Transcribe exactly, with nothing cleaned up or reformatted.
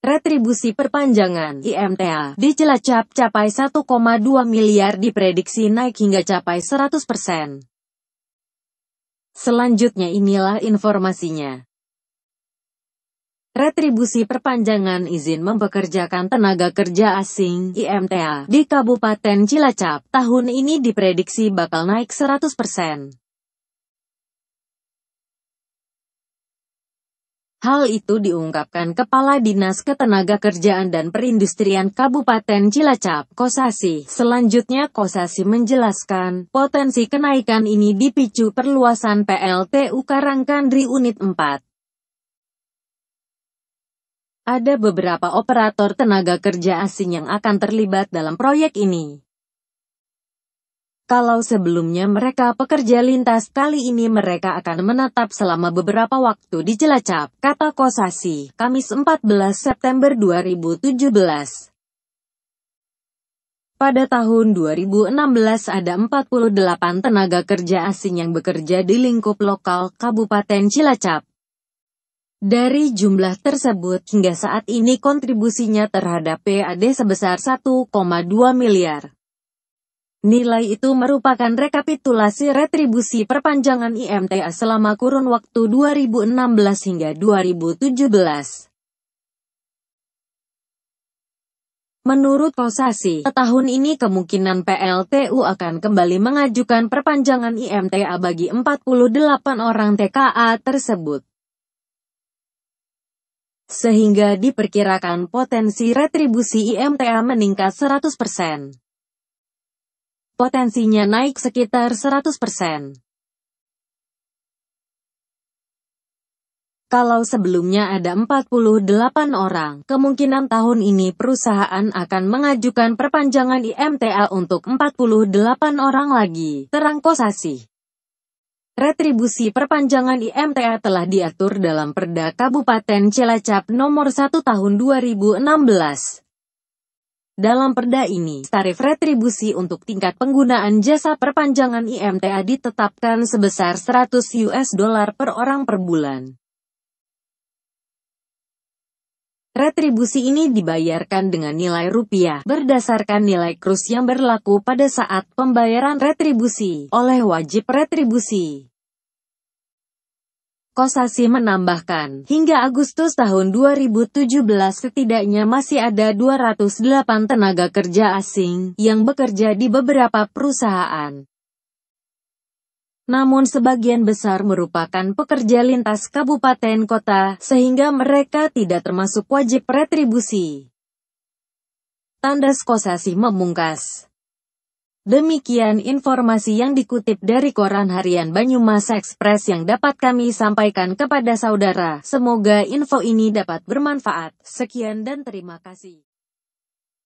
Retribusi perpanjangan I M T A di Cilacap capai satu koma dua miliar, diprediksi naik hingga capai seratus persen. Selanjutnya inilah informasinya. Retribusi perpanjangan izin mempekerjakan tenaga kerja asing I M T A di Kabupaten Cilacap tahun ini diprediksi bakal naik seratus persen. Hal itu diungkapkan Kepala Dinas Ketenagakerjaan dan Perindustrian Kabupaten Cilacap, Kosasi. Selanjutnya Kosasi menjelaskan, potensi kenaikan ini dipicu perluasan P L T U Karangkandri Unit empat. Ada beberapa operator tenaga kerja asing yang akan terlibat dalam proyek ini. Kalau sebelumnya mereka pekerja lintas, kali ini mereka akan menetap selama beberapa waktu di Cilacap, kata Kosasi, Kamis empat belas September dua ribu tujuh belas. Pada tahun dua ribu enam belas ada empat puluh delapan tenaga kerja asing yang bekerja di lingkup lokal Kabupaten Cilacap. Dari jumlah tersebut, hingga saat ini kontribusinya terhadap P A D sebesar satu koma dua miliar. Nilai itu merupakan rekapitulasi retribusi perpanjangan I M T A selama kurun waktu dua ribu enam belas hingga dua ribu tujuh belas. Menurut Kosasi, tahun ini kemungkinan P L T U akan kembali mengajukan perpanjangan I M T A bagi empat puluh delapan orang T K A tersebut. Sehingga diperkirakan potensi retribusi I M T A meningkat seratus persen. Potensinya naik sekitar seratus persen. Kalau sebelumnya ada empat puluh delapan orang, kemungkinan tahun ini perusahaan akan mengajukan perpanjangan I M T A untuk empat puluh delapan orang lagi, terang Kosasi. Retribusi perpanjangan I M T A telah diatur dalam Perda Kabupaten Cilacap Nomor satu Tahun dua ribu enam belas. Dalam perda ini, tarif retribusi untuk tingkat penggunaan jasa perpanjangan I M T A ditetapkan sebesar seratus US dollar per orang per bulan. Retribusi ini dibayarkan dengan nilai rupiah, berdasarkan nilai kurs yang berlaku pada saat pembayaran retribusi oleh wajib retribusi. Kosasi menambahkan, hingga Agustus tahun dua ribu tujuh belas setidaknya masih ada dua ratus delapan tenaga kerja asing yang bekerja di beberapa perusahaan. Namun sebagian besar merupakan pekerja lintas kabupaten kota, sehingga mereka tidak termasuk wajib retribusi. Tandas Kosasi memungkas. Demikian informasi yang dikutip dari Koran Harian Banyumas Express yang dapat kami sampaikan kepada saudara. Semoga info ini dapat bermanfaat. Sekian dan terima kasih.